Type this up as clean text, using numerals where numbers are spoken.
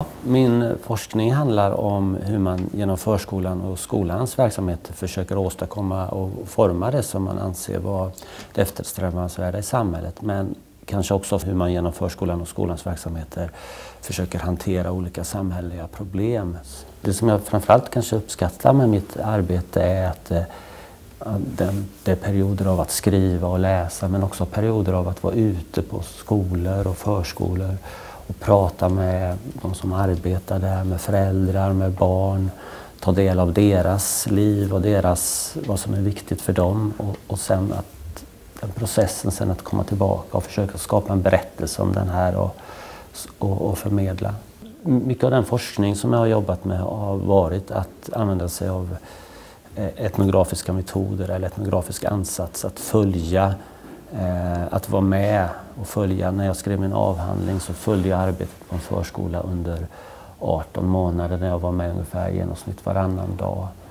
Min forskning handlar om hur man genom förskolan och skolans verksamhet försöker åstadkomma och forma det som man anser vara det eftersträvansvärda i samhället. Men kanske också hur man genom förskolan och skolans verksamheter försöker hantera olika samhälleliga problem. Det som jag framförallt kanske uppskattar med mitt arbete är att det är perioder av att skriva och läsa, men också perioder av att vara ute på skolor och förskolor och prata med de som arbetar där, med föräldrar, med barn, ta del av deras liv och vad som är viktigt för dem, och sen att den processen sen att komma tillbaka och försöka skapa en berättelse om den här och förmedla. Mycket av den forskning som jag har jobbat med har varit att använda sig av etnografiska metoder eller etnografisk ansats, att följa, att vara med och följa. När jag skrev min avhandling så följde jag arbetet på en förskola under 18 månader, när jag var med ungefär i genomsnitt varannan dag.